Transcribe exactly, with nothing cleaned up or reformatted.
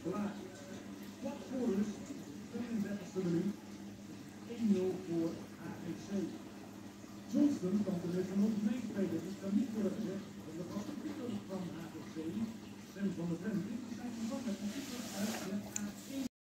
klaar. Wat voor rust, tweeëndertigste minuut. één nul voor A E C. Johnston kan de rust nog meespelen, dus kan niet